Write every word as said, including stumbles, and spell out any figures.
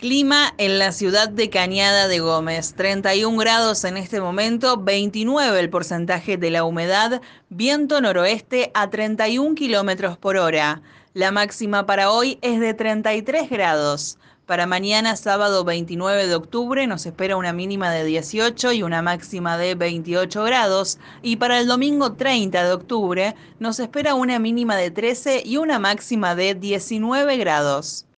Clima en la ciudad de Cañada de Gómez, treinta y un grados en este momento, veintinueve el porcentaje de la humedad, viento noroeste a treinta y un kilómetros por hora. La máxima para hoy es de treinta y tres grados. Para mañana, sábado veintinueve de octubre, nos espera una mínima de dieciocho y una máxima de veintiocho grados. Y para el domingo treinta de octubre, nos espera una mínima de trece y una máxima de diecinueve grados.